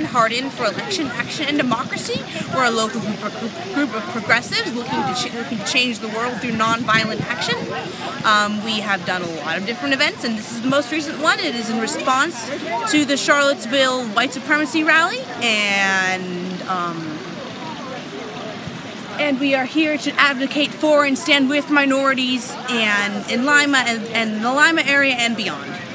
Hardin for Election, Action, and Democracy. We're a local group of progressives looking to change the world through nonviolent action. We have done a lot of different events, and this is the most recent one. It is in response to the Charlottesville white supremacy rally, and we are here to advocate for and stand with minorities and in Lima and the Lima area and beyond.